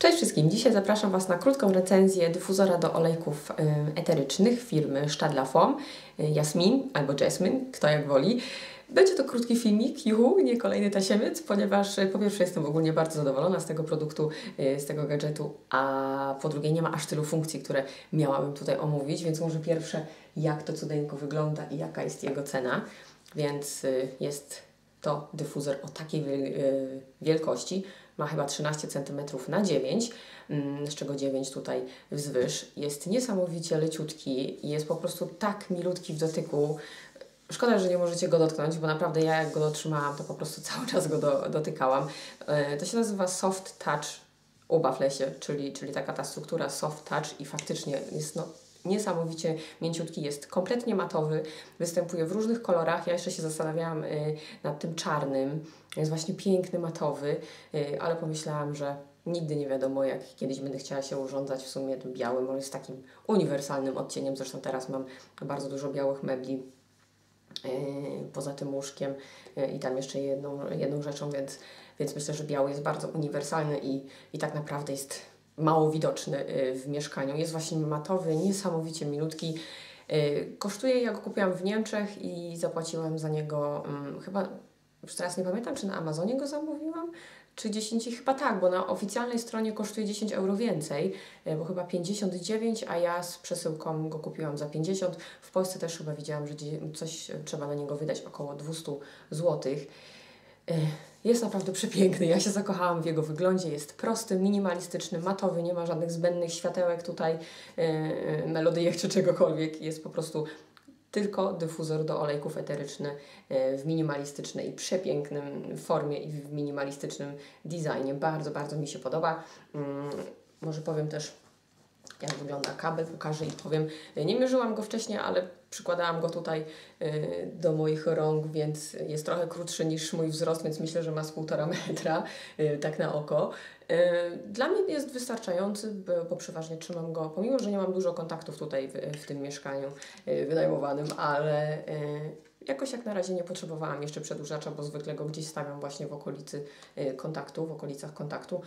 Cześć wszystkim! Dzisiaj zapraszam Was na krótką recenzję dyfuzora do olejków eterycznych firmy Stadler Form, Jasmin albo Jasmine, kto jak woli. Będzie to krótki filmik, nie kolejny tasiemiec, ponieważ po pierwsze jestem ogólnie bardzo zadowolona z tego produktu, z tego gadżetu, a po drugie nie ma aż tylu funkcji, które miałabym tutaj omówić, więc może pierwsze jak to cudeńko wygląda i jaka jest jego cena. Więc jest to dyfuzor o takiej wielkości. Ma chyba 13 cm na 9, z czego 9 tutaj wzwyż. Jest niesamowicie leciutki i jest po prostu tak milutki w dotyku. Szkoda, że nie możecie go dotknąć, bo naprawdę ja jak go dotrzymałam, to po prostu cały czas go dotykałam. To się nazywa Soft Touch Oberfläche, czyli taka ta struktura Soft Touch i faktycznie jest niesamowicie mięciutki, jest kompletnie matowy, występuje w różnych kolorach. Ja jeszcze się zastanawiałam nad tym czarnym, jest właśnie piękny, matowy, ale pomyślałam, że nigdy nie wiadomo, jak kiedyś będę chciała się urządzać w sumie tym białym, on jest takim uniwersalnym odcieniem, zresztą teraz mam bardzo dużo białych mebli poza tym łóżkiem i tam jeszcze jedną rzeczą, więc myślę, że biały jest bardzo uniwersalny i tak naprawdę jest mało widoczny w mieszkaniu. Jest właśnie matowy, niesamowicie milutki. Kosztuje, ja go kupiłam w Niemczech i zapłaciłam za niego chyba, już teraz nie pamiętam, czy na Amazonie go zamówiłam, czy 10, chyba tak, bo na oficjalnej stronie kosztuje 10 euro więcej, bo chyba 59, a ja z przesyłką go kupiłam za 50. W Polsce też chyba widziałam, że coś trzeba na niego wydać około 200 zł. Jest naprawdę przepiękny, ja się zakochałam w jego wyglądzie, jest prosty, minimalistyczny, matowy, nie ma żadnych zbędnych światełek tutaj, melodyjek czy czegokolwiek, jest po prostu tylko dyfuzor do olejków eterycznych w minimalistycznej i przepięknym formie i w minimalistycznym designie. Bardzo, bardzo mi się podoba. Może powiem też, jak wygląda kabel, pokażę i powiem. Nie mierzyłam go wcześniej, ale przykładałam go tutaj do moich rąk, więc jest trochę krótszy niż mój wzrost, więc myślę, że ma z 1,5 metra, tak na oko. Dla mnie jest wystarczający, bo przeważnie trzymam go, pomimo że nie mam dużo kontaktów tutaj w tym mieszkaniu wynajmowanym, ale jakoś jak na razie nie potrzebowałam jeszcze przedłużacza, bo zwykle go gdzieś stawiam właśnie w okolicy kontaktu, w okolicach kontaktu.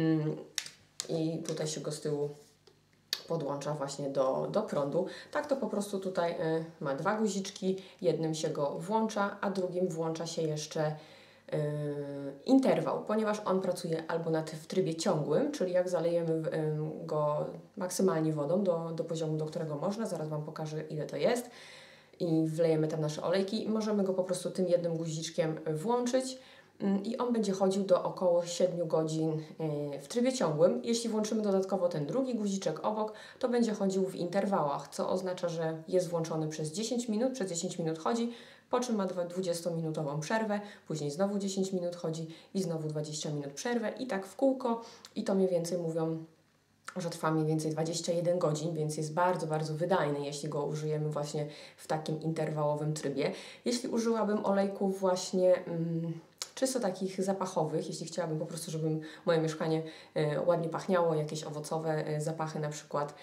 I tutaj się go z tyłu podłącza właśnie do prądu. Tak to po prostu tutaj ma dwa guziczki, jednym się go włącza, a drugim włącza się jeszcze interwał, ponieważ on pracuje albo w trybie ciągłym, czyli jak zalejemy go maksymalnie wodą do poziomu, do którego można, zaraz Wam pokażę, ile to jest, i wlejemy tam nasze olejki i możemy go po prostu tym jednym guziczkiem włączyć i on będzie chodził do około 7 godzin w trybie ciągłym. Jeśli włączymy dodatkowo ten drugi guziczek obok, to będzie chodził w interwałach, co oznacza, że jest włączony przez 10 minut, przez 10 minut chodzi, po czym ma 20-minutową przerwę, później znowu 10 minut chodzi i znowu 20 minut przerwę i tak w kółko, i to mniej więcej mówią, że trwa mniej więcej 21 godzin, więc jest bardzo, bardzo wydajny, jeśli go użyjemy właśnie w takim interwałowym trybie. Jeśli użyłabym olejków właśnie czysto takich zapachowych, jeśli chciałabym po prostu, żeby moje mieszkanie ładnie pachniało, jakieś owocowe zapachy na przykład,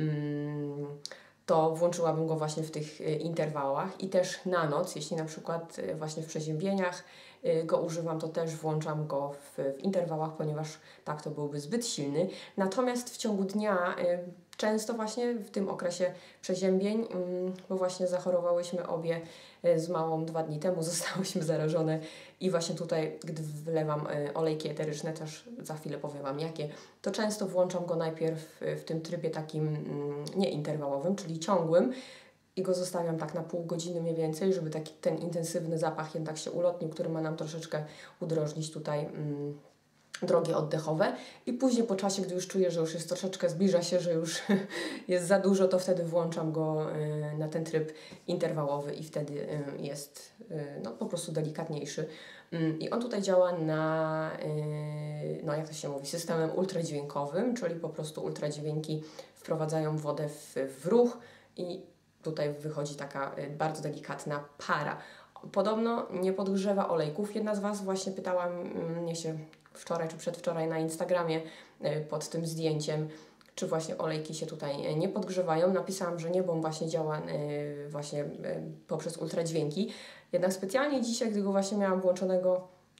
to włączyłabym go właśnie w tych interwałach i też na noc, jeśli na przykład właśnie w przeziębieniach go używam, to też włączam go w interwałach, ponieważ tak to byłby zbyt silny. Natomiast w ciągu dnia często właśnie w tym okresie przeziębień, bo właśnie zachorowałyśmy obie z małą 2 dni temu, zostałyśmy zarażone i właśnie tutaj, gdy wlewam olejki eteryczne, też za chwilę powiem Wam jakie, to często włączam go najpierw w tym trybie takim nieinterwałowym, czyli ciągłym, i go zostawiam tak na pół godziny mniej więcej, żeby taki ten intensywny zapach jednak się ulotnił, który ma nam troszeczkę udrożnić tutaj drogi oddechowe, i później po czasie, gdy już czuję, że już jest troszeczkę, zbliża się, że już jest za dużo, to wtedy włączam go na ten tryb interwałowy i wtedy jest po prostu delikatniejszy. I on tutaj działa na, jak to się mówi, systemem ultradźwiękowym, czyli po prostu ultradźwięki wprowadzają wodę w ruch i tutaj wychodzi taka bardzo delikatna para. Podobno nie podgrzewa olejków. Jedna z Was właśnie pytała mnie się wczoraj czy przedwczoraj na Instagramie pod tym zdjęciem, czy właśnie olejki się tutaj nie podgrzewają. Napisałam, że nie, bo on właśnie działa poprzez ultradźwięki. Jednak specjalnie dzisiaj, gdy go właśnie miałam włączonego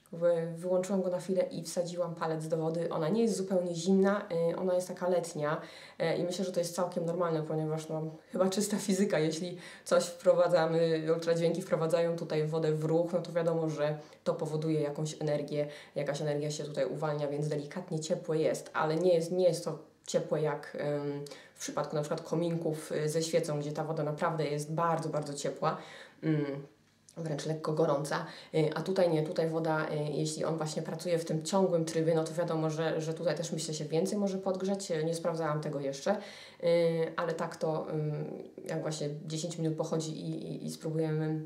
Wyłączyłam go na chwilę i wsadziłam palec do wody. Ona nie jest zupełnie zimna, ona jest taka letnia i myślę, że to jest całkiem normalne, ponieważ no, chyba czysta fizyka, jeśli coś wprowadzamy, ultradźwięki wprowadzają tutaj wodę w ruch, no to wiadomo, że to powoduje jakąś energię, jakaś energia się tutaj uwalnia, więc delikatnie ciepłe jest, ale nie jest to ciepłe jak w przypadku na przykład kominków ze świecą, gdzie ta woda naprawdę jest bardzo, bardzo ciepła. Wręcz lekko gorąca, a tutaj nie, tutaj woda, jeśli on właśnie pracuje w tym ciągłym trybie, no to wiadomo, że tutaj też myślę się więcej może podgrzać, nie sprawdzałam tego jeszcze, ale tak to jak właśnie 10 minut pochodzi i spróbujemy,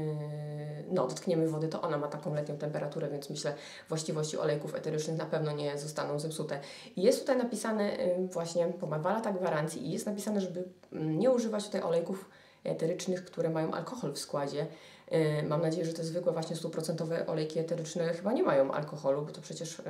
no dotkniemy wody, to ona ma taką letnią temperaturę, więc myślę, właściwości olejków eterycznych na pewno nie zostaną zepsute. I jest tutaj napisane właśnie, ma 2 lata gwarancji i jest napisane, żeby nie używać tutaj olejków eterycznych, które mają alkohol w składzie. Mam nadzieję, że te zwykłe właśnie 100% olejki eteryczne chyba nie mają alkoholu, bo to przecież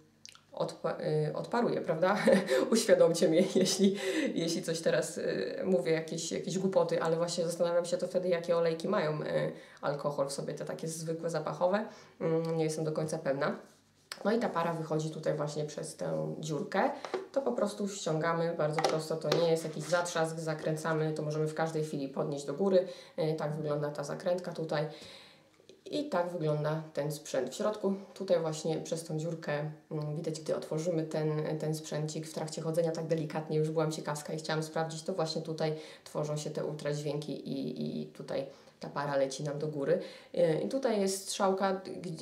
odparuje, prawda? Uświadomcie mnie, jeśli coś teraz mówię, jakieś głupoty, ale właśnie zastanawiam się to wtedy, jakie olejki mają alkohol w sobie, te takie zwykłe zapachowe. Nie jestem do końca pewna. No i ta para wychodzi tutaj właśnie przez tę dziurkę. To po prostu ściągamy, bardzo prosto, to nie jest jakiś zatrzask, zakręcamy, to możemy w każdej chwili podnieść do góry. Tak wygląda ta zakrętka tutaj. I tak wygląda ten sprzęt w środku. Tutaj właśnie przez tą dziurkę widać, gdy otworzymy ten sprzęcik w trakcie chodzenia tak delikatnie, już byłam ciekawska i chciałam sprawdzić, to właśnie tutaj tworzą się te ultradźwięki i tutaj ta para leci nam do góry. I tutaj jest strzałka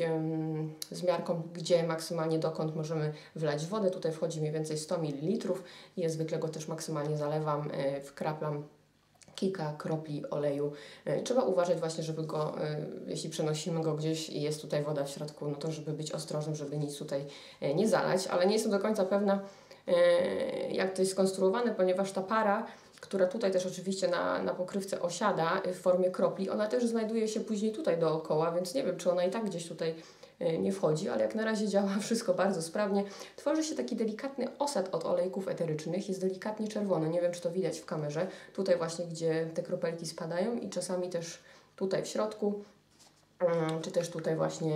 z miarką, gdzie maksymalnie dokąd możemy wlać wodę. Tutaj wchodzi mniej więcej 100 ml. Ja zwykle go też maksymalnie zalewam, wkraplam kilka kropli oleju. Trzeba uważać właśnie, żeby go, jeśli przenosimy go gdzieś i jest tutaj woda w środku, no to żeby być ostrożnym, żeby nic tutaj nie zalać, ale nie jestem do końca pewna, jak to jest skonstruowane, ponieważ ta para, która tutaj też oczywiście na pokrywce osiada w formie kropli, ona też znajduje się później tutaj dookoła, więc nie wiem, czy ona i tak gdzieś tutaj nie wchodzi, ale jak na razie działa wszystko bardzo sprawnie. Tworzy się taki delikatny osad od olejków eterycznych, jest delikatnie czerwony, nie wiem, czy to widać w kamerze, tutaj właśnie, gdzie te kropelki spadają i czasami też tutaj w środku, czy też tutaj właśnie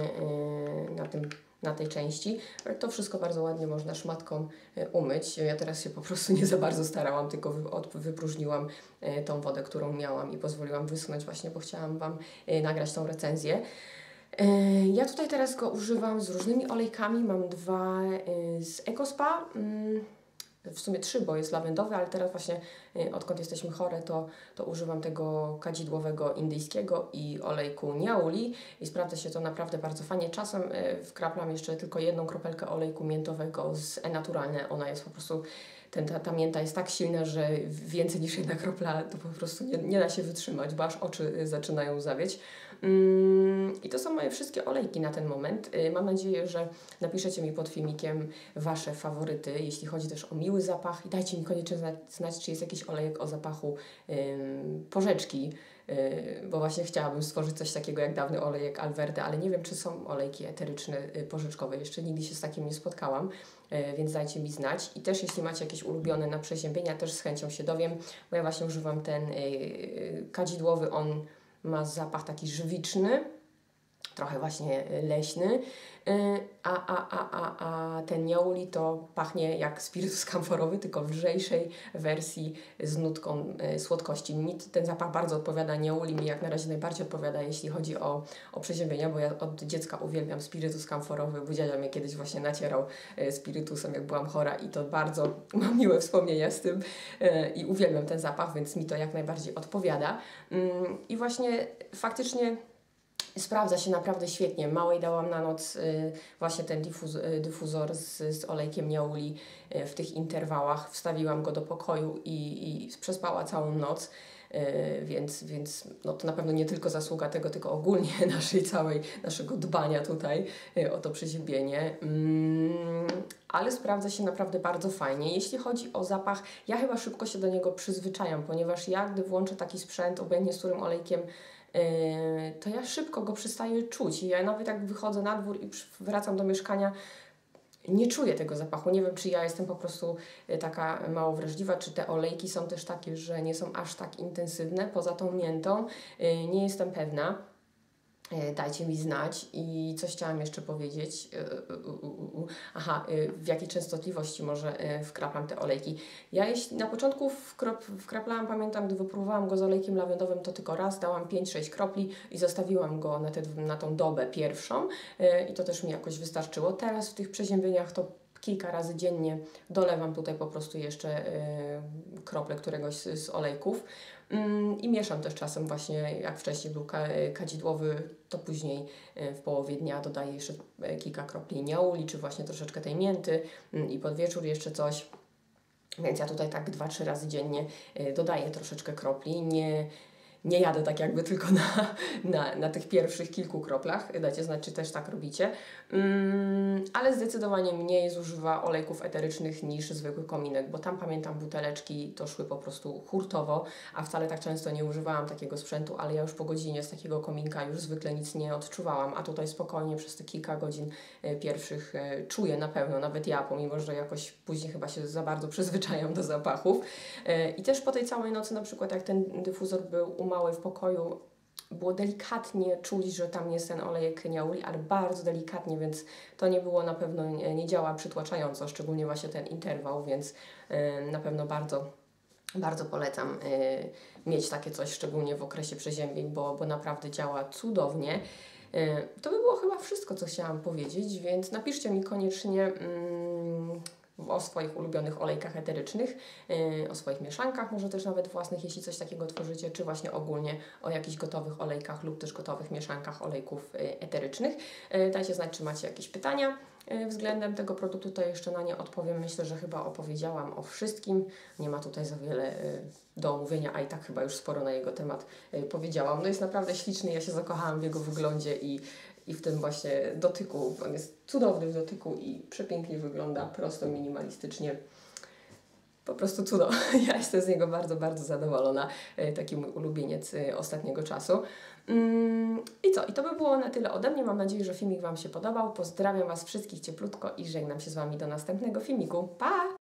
na tej części. To wszystko bardzo ładnie można szmatką umyć. Ja teraz się po prostu nie za bardzo starałam, tylko wypróżniłam tą wodę, którą miałam i pozwoliłam wyschnąć właśnie, bo chciałam Wam nagrać tą recenzję. Ja tutaj teraz go używam z różnymi olejkami. Mam 2 z EcoSpa, w sumie 3, bo jest lawendowy, ale teraz właśnie odkąd jesteśmy chore, to używam tego kadzidłowego indyjskiego i olejku niauli i sprawdza się to naprawdę bardzo fajnie. Czasem wkraplam jeszcze tylko 1 kropelkę olejku miętowego z E-Naturalne. Ona jest po prostu, ta mięta jest tak silna, że więcej niż 1 kropla to po prostu nie da się wytrzymać, bo aż oczy zaczynają zawieć. I to są moje wszystkie olejki na ten moment. Mam nadzieję, że napiszecie mi pod filmikiem Wasze faworyty, jeśli chodzi też o miły zapach i dajcie mi koniecznie znać, czy jest jakiś olejek o zapachu porzeczki, bo właśnie chciałabym stworzyć coś takiego jak dawny olejek Alverde, ale nie wiem, czy są olejki eteryczne porzeczkowe. Jeszcze nigdy się z takim nie spotkałam, więc dajcie mi znać. I też jeśli macie jakieś ulubione na przeziębienia, też z chęcią się dowiem, bo ja właśnie używam ten kadzidłowy, on ma zapach taki żywiczny, trochę właśnie leśny, a ten niauli to pachnie jak spirytus kamforowy, tylko w lżejszej wersji z nutką słodkości. Mi ten zapach bardzo odpowiada, niauli mi jak na razie najbardziej odpowiada, jeśli chodzi o przeziębienia, bo ja od dziecka uwielbiam spirytus kamforowy, bo dziadzia mnie kiedyś właśnie nacierał spirytusem, jak byłam chora i to bardzo mam miłe wspomnienia z tym i uwielbiam ten zapach, więc mi to jak najbardziej odpowiada. I właśnie faktycznie sprawdza się naprawdę świetnie. Małej dałam na noc właśnie ten dyfuzor z olejkiem niauli w tych interwałach. Wstawiłam go do pokoju i przespała całą noc. Więc no to na pewno nie tylko zasługa tego, tylko ogólnie naszego dbania tutaj o to przeziębienie. Ale sprawdza się naprawdę bardzo fajnie. Jeśli chodzi o zapach, ja chyba szybko się do niego przyzwyczajam, ponieważ ja, gdy włączę taki sprzęt, obojętnie z którym olejkiem, to ja szybko go przestaję czuć. I ja nawet jak wychodzę na dwór i wracam do mieszkania, nie czuję tego zapachu. Nie wiem, czy ja jestem po prostu taka mało wrażliwa, czy te olejki są też takie, że nie są aż tak intensywne poza tą miętą. Nie jestem pewna. Dajcie mi znać. I coś chciałam jeszcze powiedzieć. Aha, w jakiej częstotliwości może wkraplam te olejki. Ja jeśli na początku wkraplałam, pamiętam, gdy wypróbowałam go z olejkiem lawendowym, to tylko raz dałam 5-6 kropli i zostawiłam go na tą dobę pierwszą i to też mi jakoś wystarczyło. Teraz w tych przeziębieniach to kilka razy dziennie dolewam tutaj po prostu jeszcze krople któregoś z olejków i mieszam też czasem właśnie, jak wcześniej był kadzidłowy, to później w połowie dnia dodaję jeszcze kilka kropli niauli, czy właśnie troszeczkę tej mięty i pod wieczór jeszcze coś. Więc ja tutaj tak 2-3 razy dziennie dodaję troszeczkę kropli. Nie jadę tak jakby tylko na tych pierwszych kilku kroplach. Dajcie znać, czy też tak robicie. Ale zdecydowanie mniej zużywa olejków eterycznych niż zwykły kominek, bo tam pamiętam buteleczki to szły po prostu hurtowo, a wcale tak często nie używałam takiego sprzętu, ale ja już po godzinie z takiego kominka już zwykle nic nie odczuwałam, a tutaj spokojnie przez te kilka godzin pierwszych czuję na pewno, nawet ja, pomimo że jakoś później chyba się za bardzo przyzwyczajam do zapachów. I też po tej całej nocy, na przykład jak ten dyfuzor był mały w pokoju, było delikatnie czuć, że tam jest ten olejek niauli, ale bardzo delikatnie, więc to nie było na pewno, nie działa przytłaczająco, szczególnie właśnie ten interwał, więc na pewno bardzo polecam mieć takie coś, szczególnie w okresie przeziębień, bo naprawdę działa cudownie. To by było chyba wszystko, co chciałam powiedzieć, więc napiszcie mi koniecznie o swoich ulubionych olejkach eterycznych, o swoich mieszankach, może też nawet własnych, jeśli coś takiego tworzycie, czy właśnie ogólnie o jakichś gotowych olejkach lub też gotowych mieszankach olejków eterycznych. Dajcie znać, czy macie jakieś pytania względem tego produktu, to jeszcze na nie odpowiem. Myślę, że chyba opowiedziałam o wszystkim. Nie ma tutaj za wiele do omówienia, a i tak chyba już sporo na jego temat powiedziałam. No jest naprawdę śliczny, ja się zakochałam w jego wyglądzie i w tym właśnie dotyku. On jest cudowny w dotyku i przepięknie wygląda, prosto, minimalistycznie. Po prostu cudo. Ja jestem z niego bardzo zadowolona. Taki mój ulubieniec ostatniego czasu. I co? I to by było na tyle ode mnie. Mam nadzieję, że filmik Wam się podobał. Pozdrawiam Was wszystkich cieplutko i żegnam się z Wami do następnego filmiku. Pa!